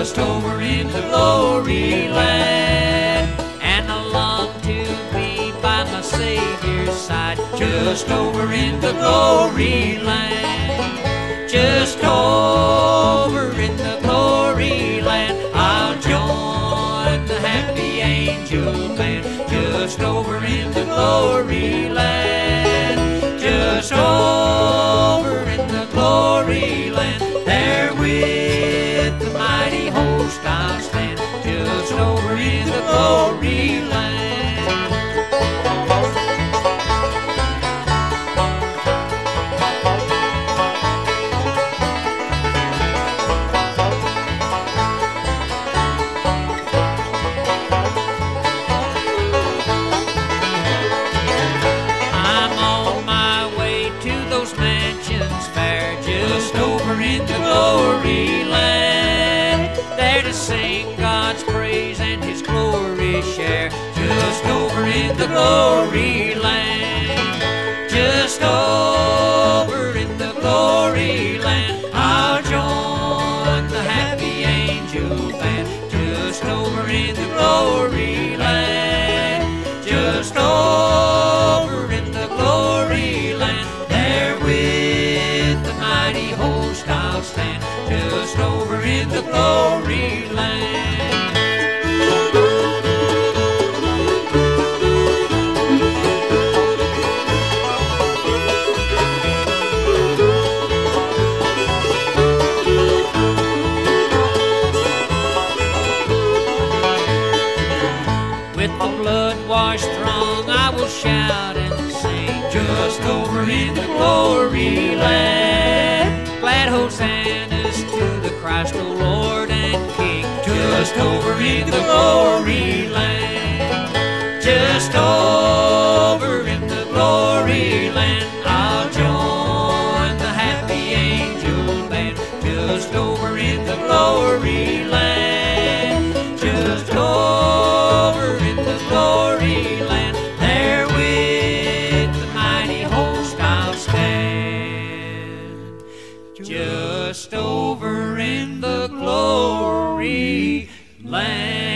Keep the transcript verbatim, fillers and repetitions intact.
just over in the glory land. And I long to be by my Savior's side, just over in the glory land. Just over in the glory land, I'll join the happy angel band. Just over in the glory land, just over in the glory land, there with the mighty host I'll stand. Just over in the glory land. Just over in the glory land, there to sing God's praise and His glory share. Just over in the glory land, just over in the glory land, I'll join the happy angel band. Just over in the glory land, just over in the glory land, there with the mighty host I'll stand. Just over in the glory land. With the blood-washed throng I will shout and sing, just over in the glory land. Glad hosannas to the Christ, O Lord and King, just over in the glory land. Just over in the glory land, I'll join the happy angel band. Just over in the glory land, just over in the glory land, there with the mighty host I'll stand. Just over in the glory land.